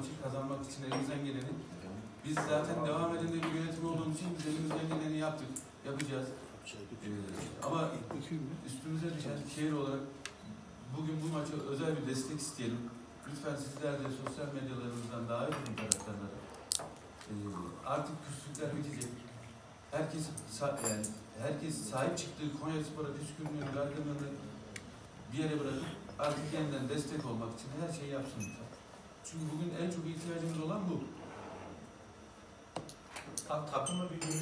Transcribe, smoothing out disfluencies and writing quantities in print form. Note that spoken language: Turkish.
maçı kazanmak için elimizden geleni, biz zaten devam eden de bir yönetim olduğumuz için biz elimizden geleni yaptık, yapacağız. Ama üstümüze düşen şehir olarak bugün bu maça özel bir destek isteyelim. Lütfen sizler de sosyal medyalarınızdan davet edin taraftarlara. Artık küslükler bitecek. Herkes sahip çıktığı Konyaspor'a püskürünün dargınlığını bir yere bırakıp artık yeniden destek olmak için her şeyi yapsın lütfen. Çünkü bugün en çok ihtiyacımız olan bu. Takımla bir